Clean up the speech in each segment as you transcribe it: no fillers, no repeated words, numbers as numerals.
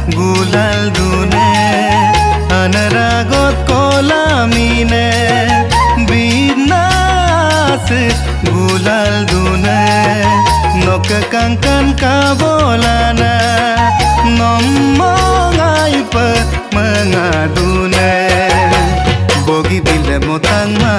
गुलाल दुने अनरागत कलामिने बिनास गुलाल दुने नक कांकान काबोलाना नम्मंगाय पे mengadune bogi bile motangma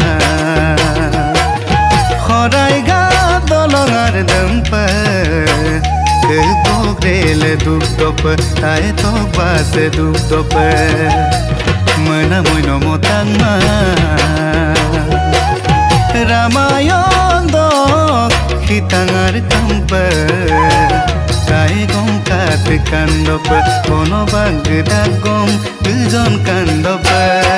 khorai ga dolongar dempe ke togrele duk dop tai tok base duk dop mena moino motangma ramayon dok hitangar kampe tai gom kat kandop kono bagda gom dujon kandop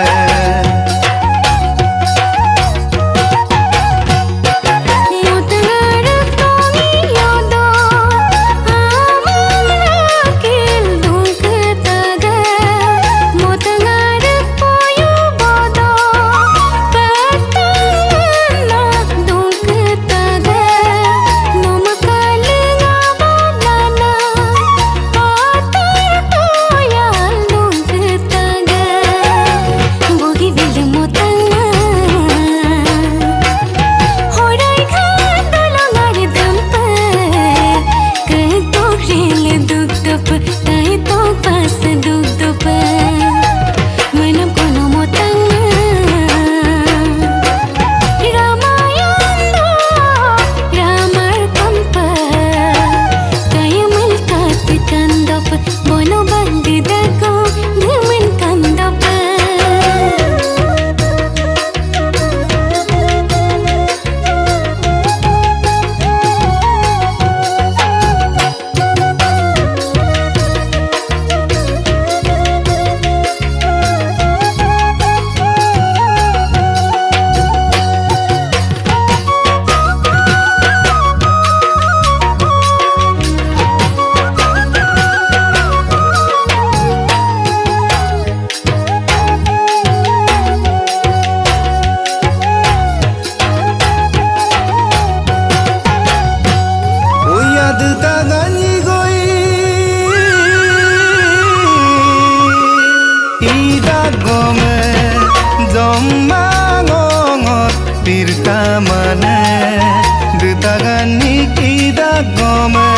Pirta mane ditagani ida gome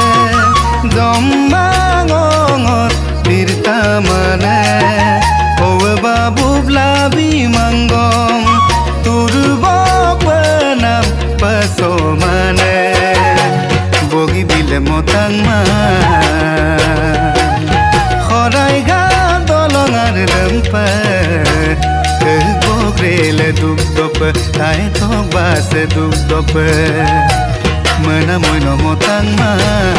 jommangot pirta mane owe babu blabi mangom turbo penam paso mane bogi bile motangma khorai ga dolongar dempe Grele duk dop, tai tok base duk dop, mena moino motangma.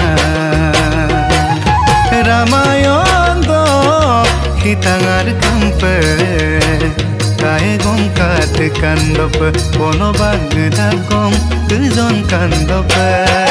Ramayon dok hitangar kampe, tai gom kat kandop, kono bagda gom tujon kandop.